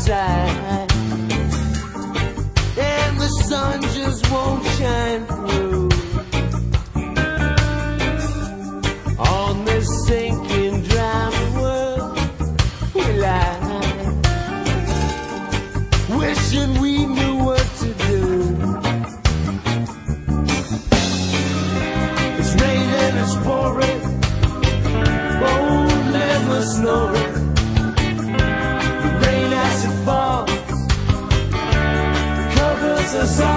outside, and the sun just won't shine through. On this sinking, drowning world we lie, wishing we knew what to do. It's raining, it's pouring, oh, never snoring. The rain as it falls covers us all.